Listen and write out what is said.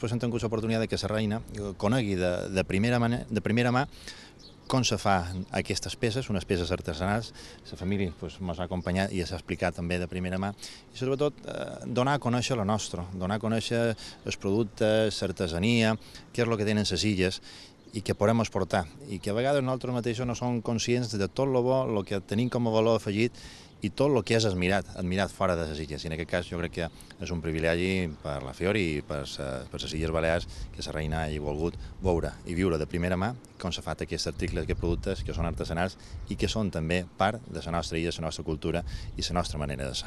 després hem tingut l'oportunitat que la reina conegui de primera mà com se fa aquestes peces, unes peces artesanals. La família ens ha acompanyat i s'ha explicat també de primera mà, i sobretot donar a conèixer la nostra, donar a conèixer els productes, l'artesania, què és el que tenen les illes i que podem exportar, i que a vegades nosaltres mateixos no som conscients de tot el bo, el que tenim com a valor afegit i tot el que és admirat fora de les illes. I en aquest cas jo crec que és un privilegi per la Fiori i per les Illes Balears que la reina hagi volgut veure i viure de primera mà com s'ha fet aquests articles, aquests productes que són artesanals i que són també part de la nostra illa, la nostra cultura i la nostra manera de ser.